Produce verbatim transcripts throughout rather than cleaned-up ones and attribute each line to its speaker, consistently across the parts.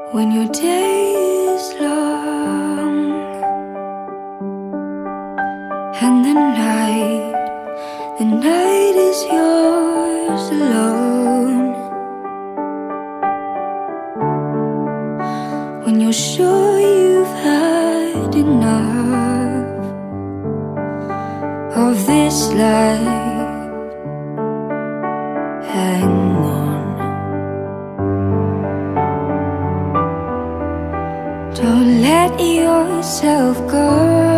Speaker 1: When your day is long and the night, the night is yours alone. When you're sure you've had enough of this life, hang on. Don't let yourself go,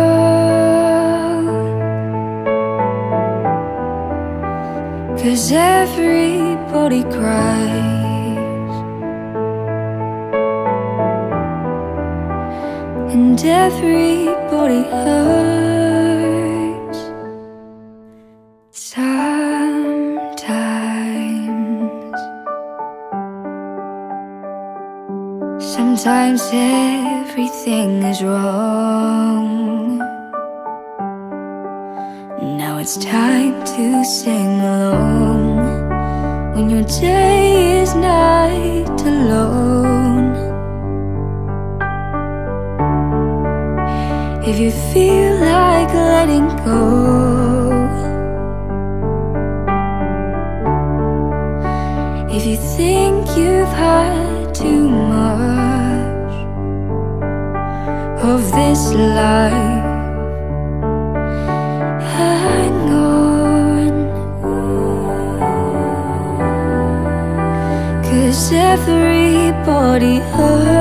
Speaker 1: 'cause everybody cries and everybody hurts sometimes. Sometimes everything is wrong. Now it's time to sing along. When your day is night alone, if you feel like letting go, if you think you've had too much of this life, hang on, 'cause everybody hurts